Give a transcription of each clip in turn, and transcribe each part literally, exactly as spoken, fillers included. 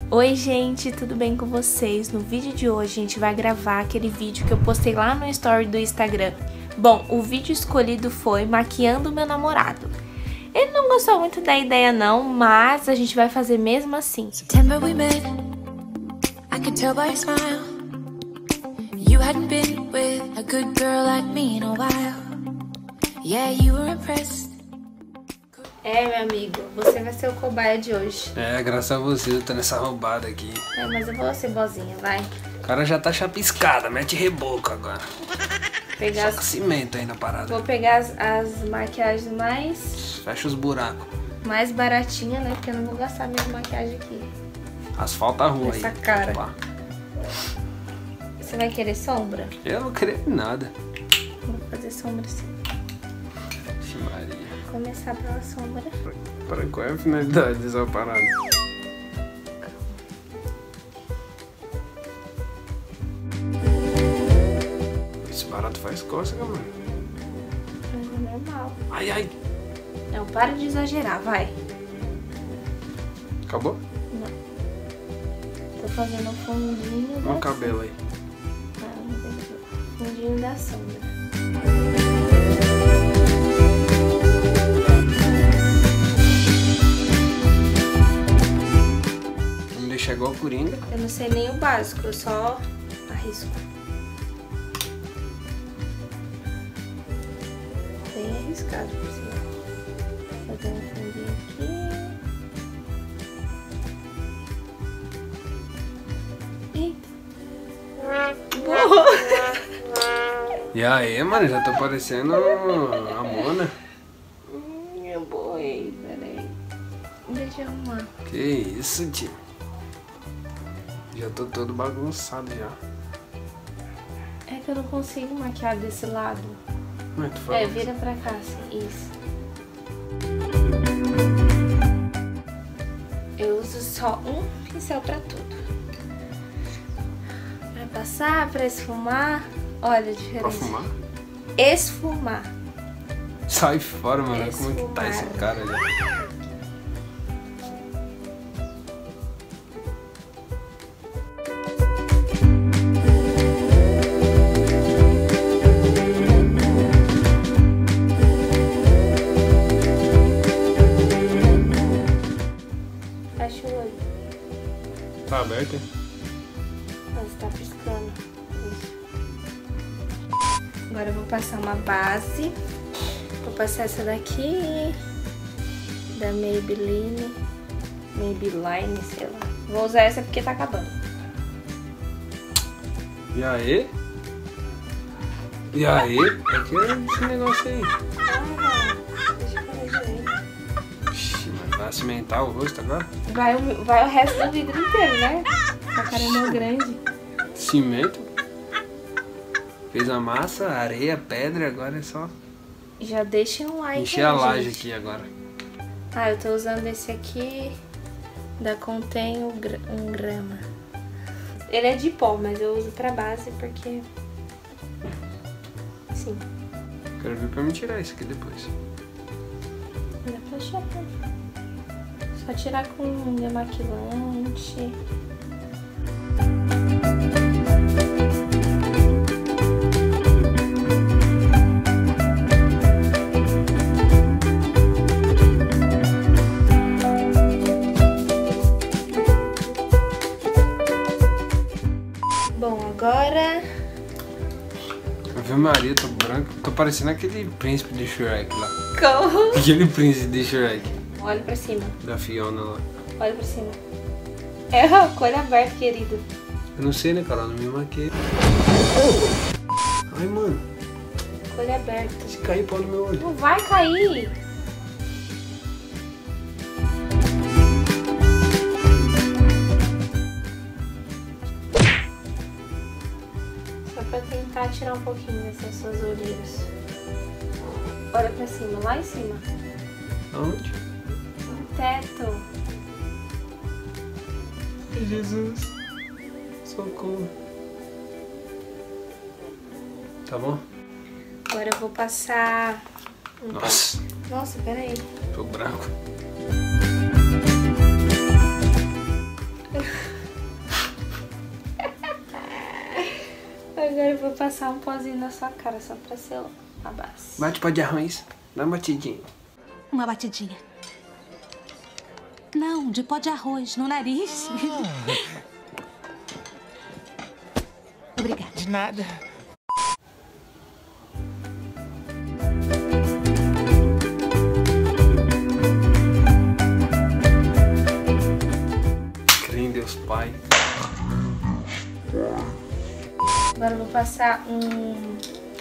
Oi gente, tudo bem com vocês? No vídeo de hoje a gente vai gravar aquele vídeo que eu postei lá no story do Instagram. Bom, o vídeo escolhido foi maquiando meu namorado. Ele não gostou muito da ideia não, mas a gente vai fazer mesmo assim. September we met. I could tell by your smile. You hadn't been with a good girl like me in a while. Yeah, you were impressed. É, meu amigo, você vai ser o cobaia de hoje. É, graças a você, eu tô nessa roubada aqui. É, mas eu vou ser boazinha, vai. O cara já tá chapiscada, mete reboco agora. Pegar Só as... cimento aí na parada. Vou pegar as, as maquiagens mais... Fecha os buracos. Mais baratinha, né? Porque eu não vou gastar minha maquiagem aqui. Asfalta a rua aí. Essa cara. Opa. Você vai querer sombra? Eu não queria nada. Vou fazer sombra assim. Maria. Vou começar pela sombra. Para qual é a finalidade dessa parada? Esse barato faz cócega, mano. É normal. Ai, ai. Não, para de exagerar, vai. Acabou? Não. Tô fazendo o fundinho Olha o da cabelo aí. Ah, fundinho da sombra. Deixa igual Coringa. Eu não sei nem o básico, eu só arrisco. Bem arriscado por cima. Fazer um fundinho aqui. Eita! Boa! E aí, mano, já tô parecendo a Mona. Hum, eu boei, peraí. Deixa eu arrumar. Que isso, tio. Já tô todo bagunçado já. É que eu não consigo maquiar desse lado. Mas tu fala É, vira pra cá, assim. Isso. Eu uso só um pincel pra tudo. Pra passar, pra esfumar. Olha a diferença. Pra fumar? Esfumar. Sai fora, mano. Esfumar. Como é que tá esse cara já? Fecha o olho. Tá aberto, hein? Você tá piscando. Isso. Agora eu vou passar uma base. Vou passar essa daqui. Da Maybelline. Maybelline, sei lá. Vou usar essa porque tá acabando. E aí? E aí? O que é esse negócio aí? Ah, deixa eu fazer direito. Ixi, mas vai cimentar o rosto agora? Vai, o- vai o resto do vidro inteiro, né? Essa cara é meio grande. Cimento. Fez a massa, areia, pedra, agora é só Já deixa um like encher aí, a laje gente. aqui agora. Ah, eu tô usando esse aqui da Contém um gra- um grama. Ele é de pó, mas eu uso pra base porque... Sim. Quero ver pra me tirar isso aqui depois. Dá pra tirar. Só tirar com demaquilante. Bom, agora... Ave Maria, tô branco. Tô parecendo aquele príncipe de Shrek lá. Como? Aquele príncipe de Shrek. Olha pra cima. Da Fiona lá. Olha pra cima. É a cor aberta, querido. Eu não sei, né, cara? Eu não me maquei. Ai, mano. Cor aberta. Se cair pau no meu olho. Não vai cair. Só pra tentar tirar um pouquinho dessas suas olheiras. Olha pra cima, lá em cima. Aonde? No teto. Jesus. Socorro. Tá bom? Agora eu vou passar... Nossa. Nossa, peraí. Tô branco. Agora eu vou passar um pozinho na sua cara, só pra ser a base. Bate pó de arroz. Dá uma batidinha. Uma batidinha. Não, de pó de arroz, no nariz. Ah. Obrigada. De nada. Crê em Deus Pai. Agora eu vou passar um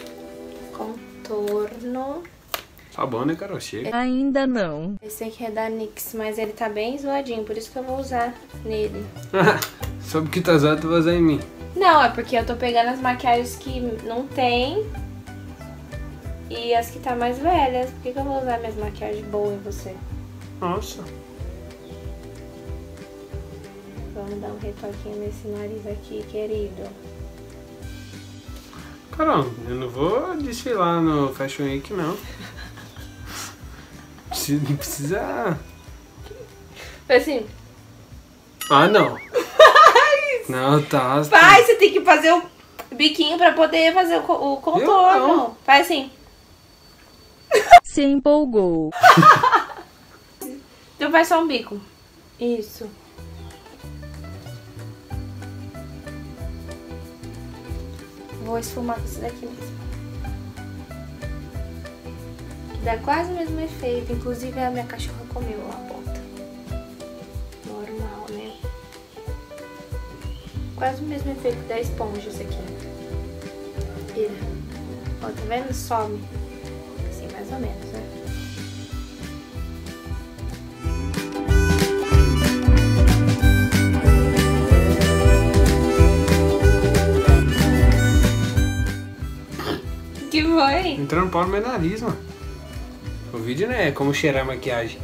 contorno. Tá bom, né, Carol? Chega. Ainda não. Esse aqui é da NYX, mas ele tá bem zoadinho, por isso que eu vou usar nele. Soube que tá zoado, tu vai usar em mim. Não, é porque eu tô pegando as maquiagens que não tem e as que tá mais velhas. Por que, que eu vou usar minhas maquiagens boas em você? Nossa. Vamos dar um retoquinho nesse nariz aqui, querido. Carol, eu não vou desfilar no Fashion Week, não. Não precisa... Assim... Ah, não. Não, tá... Pai, você tem que fazer o biquinho pra poder fazer o, o contorno. Faz assim. Se empolgou. Então faz só um bico. Isso. Vou esfumar com esse daqui mesmo. Que dá quase o mesmo efeito. Inclusive a minha cachorra comeu a ponta. Normal, né? Quase o mesmo efeito da esponja esse aqui. Vira. Ó, tá vendo? Some. Assim, mais ou menos, né? Que foi? Entrando pau no meu nariz, mano. O vídeo não é como cheirar maquiagem.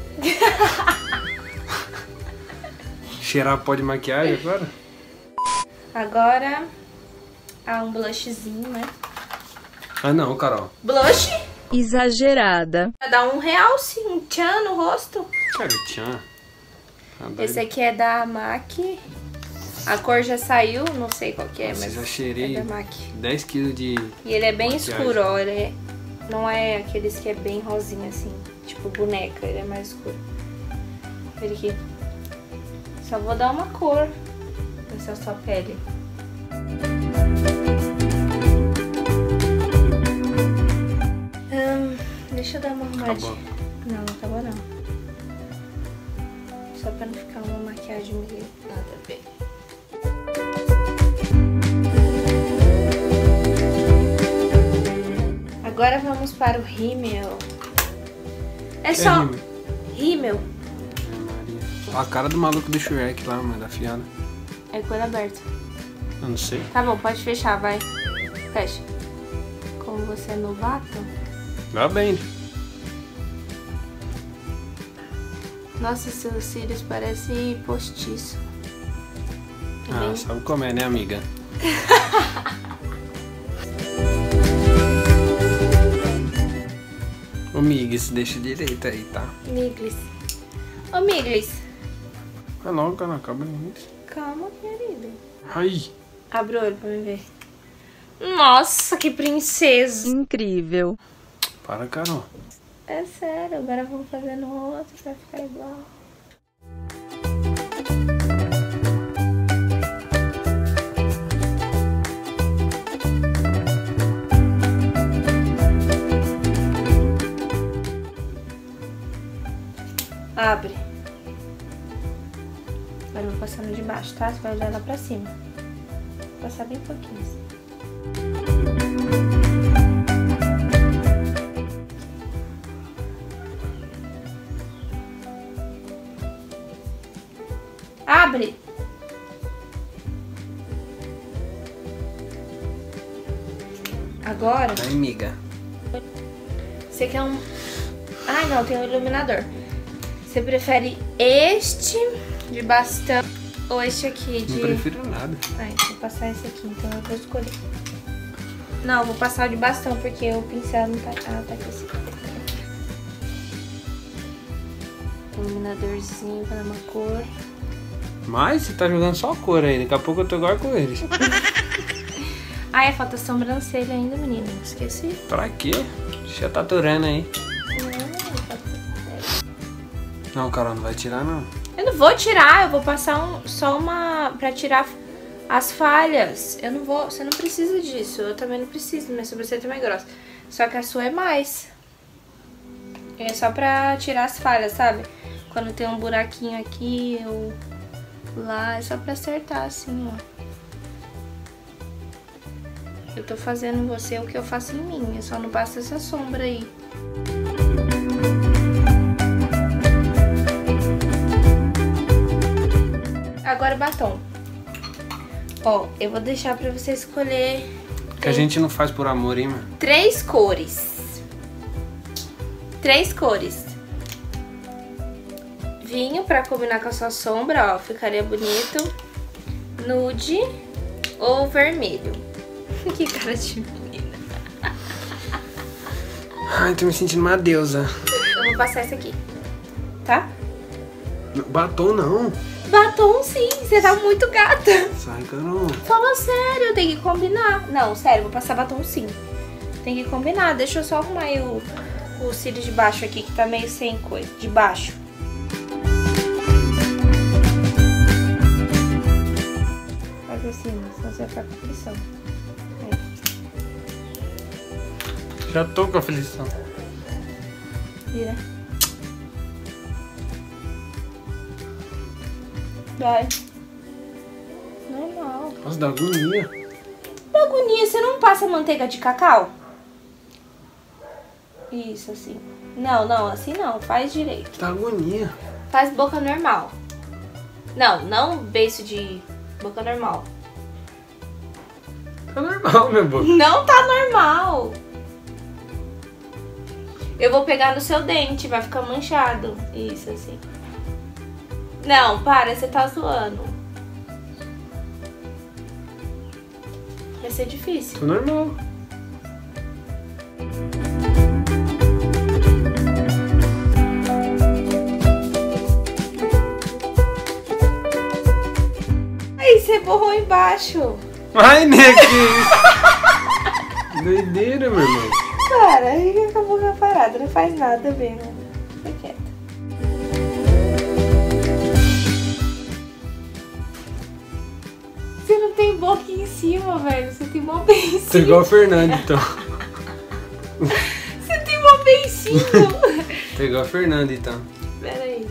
Cheirar pó de maquiagem agora? Agora, há um blushzinho, né? Ah não, Carol. Blush? Exagerada. Pra dar um realce, um tchan no rosto. Cara, tchan. Tá Esse aqui é da MAC. A cor já saiu, não sei qual que é, Nossa, mas já cheirei é da MAC. dez quilos de... E ele é bem maquiagem. escuro, ó. Ele é, não é aqueles que é bem rosinha, assim. Tipo boneca, ele é mais escuro. Olha aqui. Só vou dar uma cor nessa sua pele. Hum, deixa eu dar uma arrumadinha. Acabou. Não, não acabou não. Só pra não ficar uma maquiagem meio nada a ver. Agora vamos para o rímel. É só rímel. A cara do maluco do Shrek lá, mano, da fiada. É cor aberta. Eu não sei. Tá bom, pode fechar, vai. Fecha. Como você é novato. Vai bem. Nossa, seus cílios parecem postiço. É Ah, bem... sabe como é, né, amiga? Ô, Miglis, deixa direito aí, tá? Miglis. Ô, Miglis. Vai logo, cara, acaba nisso. Calma, querida. Ai. Abre o olho pra me ver. Nossa, que princesa. Incrível. Para, Carol. É sério, agora vamos fazer no outro pra ficar igual. Abre. Agora eu vou passar no de baixo, tá? Você vai olhar lá pra cima. Vou passar bem pouquinho assim. Abre! Agora... Vai, amiga. Você quer um... Ai, não, tem um iluminador. Você prefere este de bastão ou este aqui de... Não prefiro nada. Ai, vou passar esse aqui, então eu vou escolher. Não, eu vou passar o de bastão, porque o pincel não tá... Ah, tá aqui assim. Iluminadorzinho pra dar uma cor. Mas você tá jogando só a cor aí, daqui a pouco eu tô igual com eles. Ah, é, falta sobrancelha ainda, menina. Esqueci. Pra quê? Já tá aturando aí. Não, Carol, não vai tirar, não. Eu não vou tirar, eu vou passar um, só uma... pra tirar as falhas. Eu não vou... Você não precisa disso. Eu também não preciso. Minha sobrancelha também é grossa. Só que a sua é mais. É só pra tirar as falhas, sabe? Quando tem um buraquinho aqui ou lá, é só pra acertar assim, ó. Eu tô fazendo em você o que eu faço em mim. Eu só não passo essa sombra aí. Agora batom. Ó, eu vou deixar pra você escolher... Que a gente não faz por amor, hein, mano? Três cores. Três cores. Vinho pra combinar com a sua sombra, ó. Ficaria bonito. Nude ou vermelho. Que cara de menina. Ai, tô me sentindo uma deusa. Eu vou passar essa aqui. Tá? Batom não. Batom sim, você tá muito gata. Sai, Carol. Fala sério, tem que combinar. Não, sério, vou passar batom sim. Tem que combinar. Deixa eu só arrumar aí o, o cílio de baixo aqui, que tá meio sem coisa. De baixo. Vai pra cima, senão você vai ficar com aflição. Já tô com aflição. Vira. Vai. Normal. Nossa, dá agonia. Da agonia, você não passa manteiga de cacau? Isso, assim. Não, não, assim não. Faz direito. Dá agonia. Faz boca normal. Não, não beiço de boca normal. Tá normal, meu boca. Não tá normal. Eu vou pegar no seu dente, vai ficar manchado. Isso, assim. Não, para, você tá zoando. Vai ser difícil. Tô normal. Aí, você borrou embaixo. Ai, né, que doideira, meu irmão. Cara, aí fica a boca parada, não faz nada mesmo. Fica quieta. Você não tem boca em cima, velho. Você tem mó beicinho. Tô igual a Fernanda, então. Você tem mó beicinho. Tô igual a Fernanda, então. Pera aí.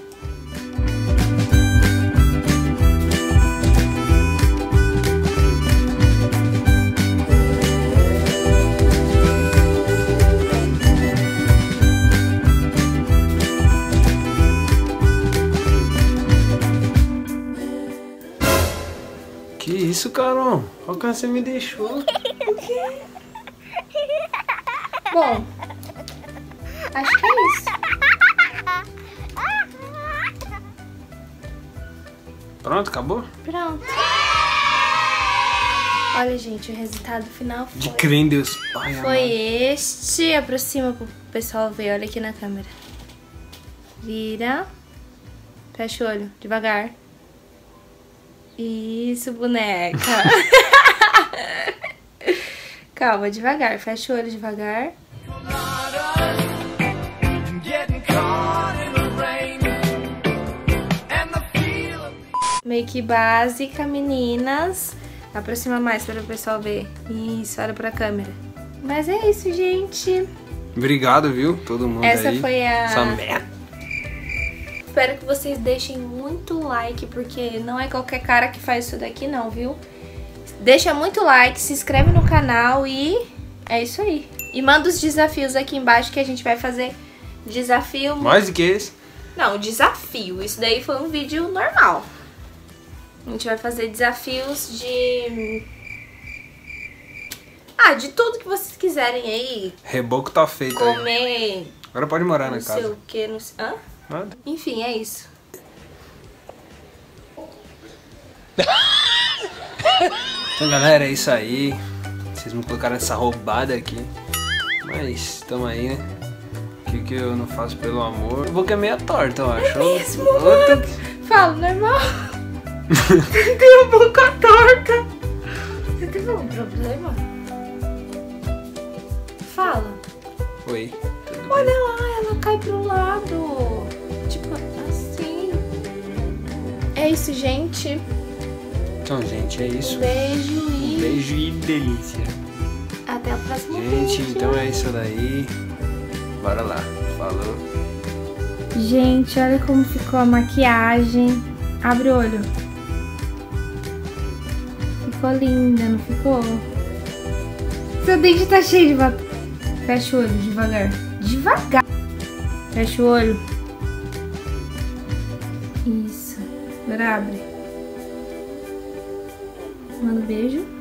Que isso, Carol? Olha o que você me deixou. O quê? Bom, acho que é isso. Pronto, acabou? Pronto. Olha, gente, o resultado final foi... De crer em Deus, Pai Foi amado. este. Aproxima pro pessoal ver. Olha aqui na câmera. Vira. Fecha o olho, devagar. Isso, boneca. Calma, devagar. Fecha o olho devagar. Make básica, meninas. Aproxima mais para o pessoal ver. Isso, olha pra câmera. Mas é isso, gente. Obrigado, viu? Todo mundo Essa aí. foi a... Essa merda. Espero que vocês deixem muito like, porque não é qualquer cara que faz isso daqui não, viu? Deixa muito like, se inscreve no canal e é isso aí. E manda os desafios aqui embaixo que a gente vai fazer desafio... Mais do que esse? Não, desafio. Isso daí foi um vídeo normal. A gente vai fazer desafios de... Ah, de tudo que vocês quiserem aí. Reboco tá feito aí. Comer... Agora pode morar na Não sei casa. o que, não sei... Hã? Nada. Enfim, é isso. Então, galera, é isso aí. Vocês me colocaram essa roubada aqui. Mas, tamo aí, né? O que, que eu não faço pelo amor? A boca é meio torta, eu acho. É mesmo, Outra... Fala, normal. Você tem a boca torta. Você tem Teve algum problema? Fala. Oi, tudo Olha bem? lá, ela cai pro lado. Tipo assim. É isso, gente. Então, gente, é isso. Beijo Um e beijo e delícia. até o próximo Gente, vídeo. então é isso daí. Bora lá. Falou. Gente, olha como ficou a maquiagem. Abre o olho. Ficou linda, não ficou? Seu dente tá cheio de batom. Fecha o olho, devagar. Devagar. Fecha o olho. Isso. Agora abre. Manda um beijo.